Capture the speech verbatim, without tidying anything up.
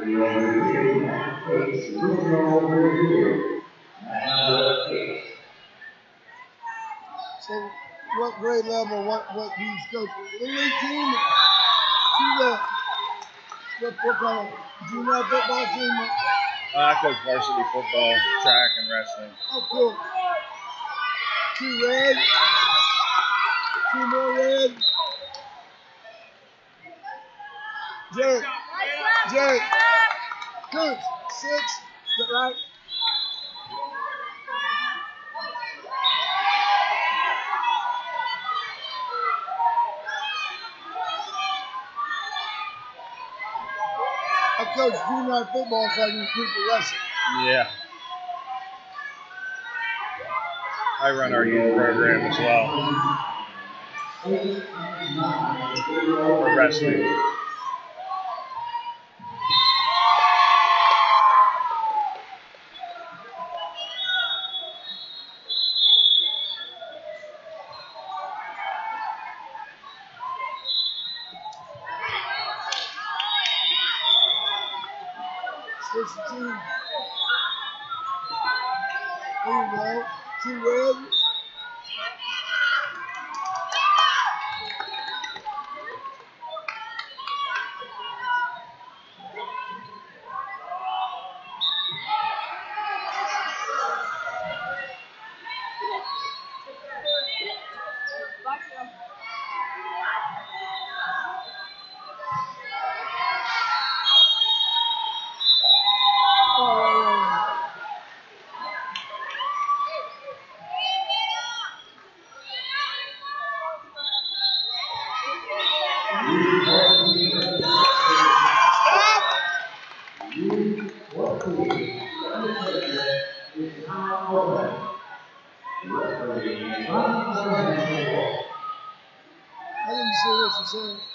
So, what grade level? What what do you coach? Little league team? To the what, what kind of junior football team? Uh, I coach varsity football, track, and wrestling. Oh, cool. Two red. Two more red. Jared. Jared. Coach, six. Is that right? I coach junior football so I can recruit the wrestling. Yeah. I run our youth program as well. For wrestling. Switch the team. There you go. Two red. I didn't see what you said.